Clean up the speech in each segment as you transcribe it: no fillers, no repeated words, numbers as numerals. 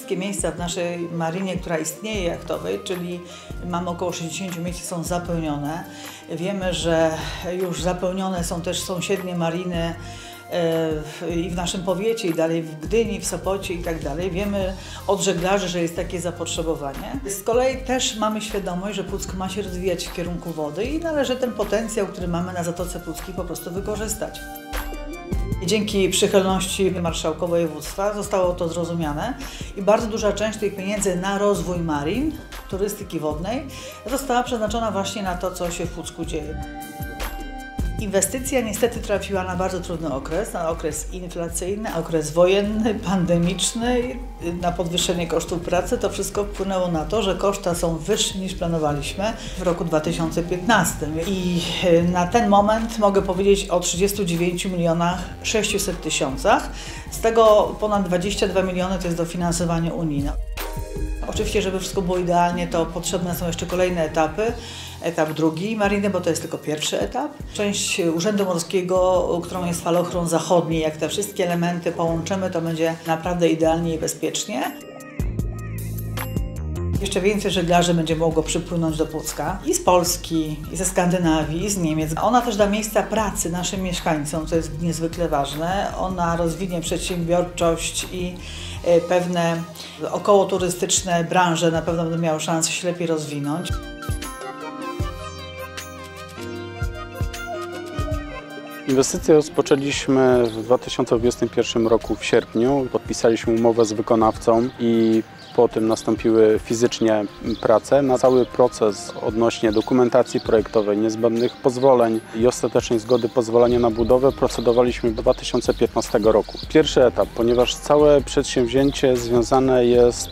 wszystkie miejsca w naszej marinie, która istnieje jachtowej, czyli mamy około 60 miejsc, są zapełnione. Wiemy, że już zapełnione są też sąsiednie mariny i w naszym powiecie, i dalej w Gdyni, w Sopocie i tak dalej. Wiemy od żeglarzy, że jest takie zapotrzebowanie. Z kolei też mamy świadomość, że Puck ma się rozwijać w kierunku wody i należy ten potencjał, który mamy na Zatoce Puckiej, po prostu wykorzystać. Dzięki przychylności marszałka województwa zostało to zrozumiane i bardzo duża część tych pieniędzy na rozwój marin, turystyki wodnej, została przeznaczona właśnie na to, co się w Pucku dzieje. Inwestycja niestety trafiła na bardzo trudny okres, na okres inflacyjny, okres wojenny, pandemiczny, na podwyższenie kosztów pracy. To wszystko wpłynęło na to, że koszta są wyższe niż planowaliśmy w roku 2015. I na ten moment mogę powiedzieć o 39 600 000, z tego ponad 22 miliony to jest dofinansowanie unijne. Oczywiście, żeby wszystko było idealnie, to potrzebne są jeszcze kolejne etapy. Etap drugi mariny, bo to jest tylko pierwszy etap. Część Urzędu Morskiego, którą jest falochron zachodni, jak te wszystkie elementy połączymy, to będzie naprawdę idealnie i bezpiecznie. Jeszcze więcej żeglarzy będzie mogło przypłynąć do Pucka i z Polski, i ze Skandynawii, i z Niemiec. Ona też da miejsca pracy naszym mieszkańcom, co jest niezwykle ważne. Ona rozwinie przedsiębiorczość i pewne okołoturystyczne branże na pewno będą miały szansę się lepiej rozwinąć. Inwestycje rozpoczęliśmy w 2021 roku w sierpniu. Podpisaliśmy umowę z wykonawcą i po tym nastąpiły fizycznie prace. Na cały proces odnośnie dokumentacji projektowej, niezbędnych pozwoleń i ostatecznej zgody pozwolenia na budowę procedowaliśmy w 2015 roku. Pierwszy etap, ponieważ całe przedsięwzięcie związane jest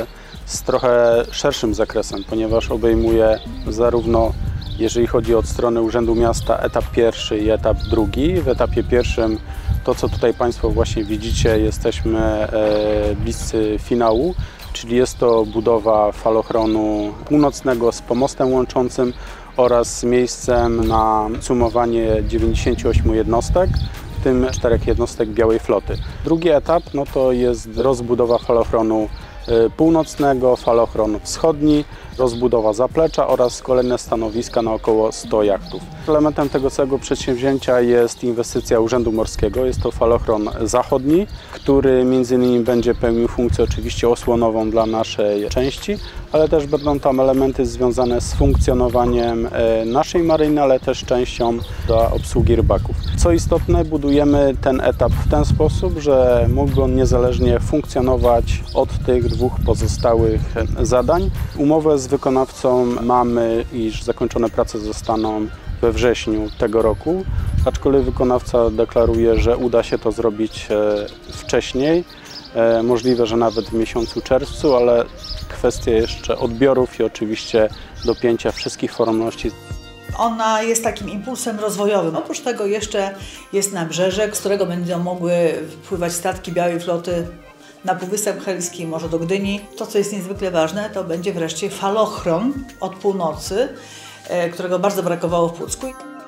z trochę szerszym zakresem, ponieważ obejmuje zarówno, jeżeli chodzi od strony Urzędu Miasta, etap pierwszy i etap drugi. W etapie pierwszym to, co tutaj Państwo właśnie widzicie, jesteśmy bliscy finału, czyli jest to budowa falochronu północnego z pomostem łączącym oraz z miejscem na sumowanie 98 jednostek, w tym 4 jednostek Białej Floty. Drugi etap no to jest rozbudowa falochronu północnego, falochron wschodni, rozbudowa zaplecza oraz kolejne stanowiska na około 100 jachtów. Elementem tego całego przedsięwzięcia jest inwestycja Urzędu Morskiego. Jest to falochron zachodni, który m.in. będzie pełnił funkcję oczywiście osłonową dla naszej części, ale też będą tam elementy związane z funkcjonowaniem naszej maryny, ale też częścią dla obsługi rybaków. Co istotne, budujemy ten etap w ten sposób, że mógłby on niezależnie funkcjonować od tych dwóch pozostałych zadań. Umowę z wykonawcą mamy, iż zakończone prace zostaną we wrześniu tego roku, aczkolwiek wykonawca deklaruje, że uda się to zrobić wcześniej, możliwe, że nawet w miesiącu czerwcu, ale kwestia jeszcze odbiorów i oczywiście dopięcia wszystkich formalności. Ona jest takim impulsem rozwojowym. Oprócz tego jeszcze jest nabrzeżek, z którego będą mogły wpływać statki Białej Floty na Półwysep Helski, może do Gdyni. To, co jest niezwykle ważne, to będzie wreszcie falochron od północy, którego bardzo brakowało w Pucku.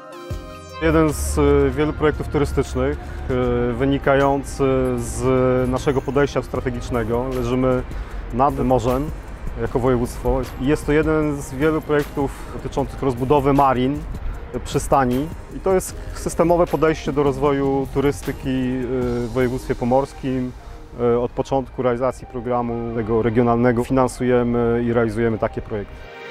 Jeden z wielu projektów turystycznych wynikający z naszego podejścia strategicznego. Leżymy nad morzem jako województwo. Jest to jeden z wielu projektów dotyczących rozbudowy marin, przystani. I to jest systemowe podejście do rozwoju turystyki w województwie pomorskim. Od początku realizacji programu tego regionalnego finansujemy i realizujemy takie projekty.